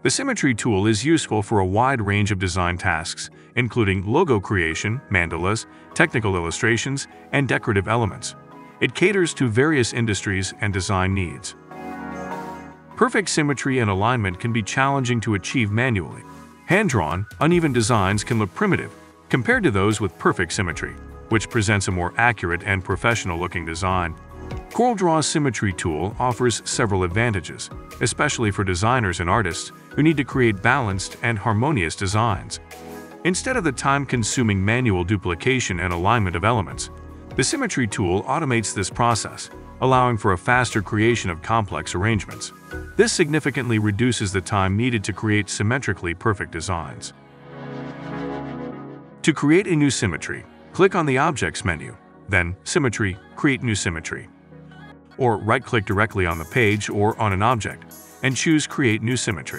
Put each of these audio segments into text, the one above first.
The Symmetry tool is useful for a wide range of design tasks, including logo creation, mandalas, technical illustrations, and decorative elements. It caters to various industries and design needs. Perfect symmetry and alignment can be challenging to achieve manually. Hand-drawn, uneven designs can look primitive compared to those with perfect symmetry, which presents a more accurate and professional-looking design. CorelDRAW's Symmetry tool offers several advantages, especially for designers and artists who need to create balanced and harmonious designs. Instead of the time-consuming manual duplication and alignment of elements, the Symmetry tool automates this process, allowing for a faster creation of complex arrangements. This significantly reduces the time needed to create symmetrically perfect designs. To create a new symmetry, click on the Objects menu, then Symmetry, Create New Symmetry. Or right-click directly on the page or on an object, and choose Create New Symmetry.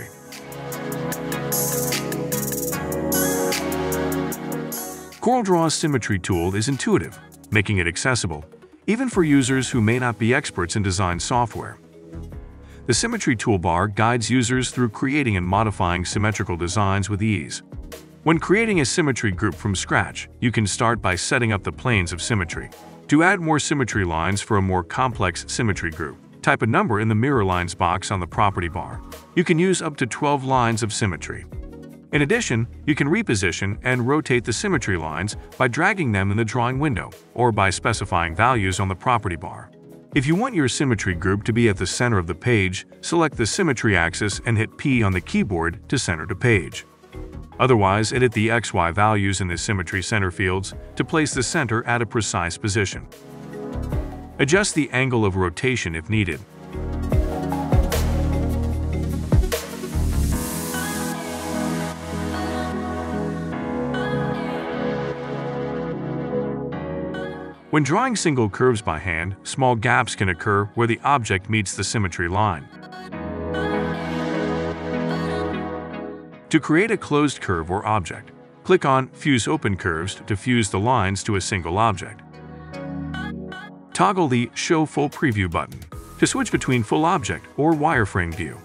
CorelDRAW's Symmetry tool is intuitive, making it accessible, even for users who may not be experts in design software. The Symmetry toolbar guides users through creating and modifying symmetrical designs with ease. When creating a symmetry group from scratch, you can start by setting up the planes of symmetry. To add more symmetry lines for a more complex symmetry group, type a number in the Mirror Lines box on the property bar. You can use up to 12 lines of symmetry. In addition, you can reposition and rotate the symmetry lines by dragging them in the drawing window or by specifying values on the property bar. If you want your symmetry group to be at the center of the page, select the symmetry axis and hit P on the keyboard to center the page. Otherwise, edit the XY values in the symmetry center fields to place the center at a precise position. Adjust the angle of rotation if needed. When drawing single curves by hand, small gaps can occur where the object meets the symmetry line. To create a closed curve or object, click on Fuse Open Curves to fuse the lines to a single object. Toggle the Show Full Preview button to switch between full object or wireframe view.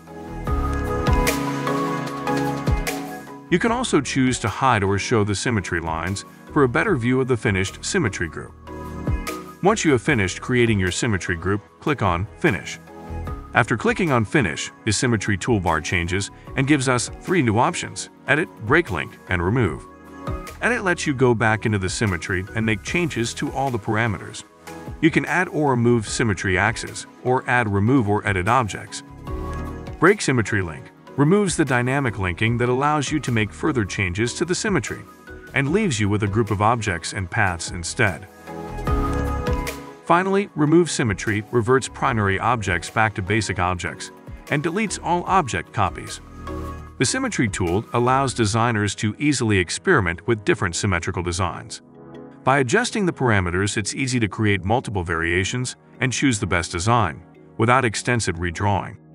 You can also choose to hide or show the symmetry lines for a better view of the finished symmetry group. Once you have finished creating your symmetry group, click on Finish. After clicking on Finish, the Symmetry toolbar changes and gives us 3 new options: Edit, Break Link, and Remove. Edit lets you go back into the symmetry and make changes to all the parameters. You can add or remove symmetry axes, or add, remove, or edit objects. Break Symmetry Link removes the dynamic linking that allows you to make further changes to the symmetry, and leaves you with a group of objects and paths instead. Finally, Remove Symmetry reverts primary objects back to basic objects and deletes all object copies. The Symmetry tool allows designers to easily experiment with different symmetrical designs. By adjusting the parameters, it's easy to create multiple variations and choose the best design without extensive redrawing.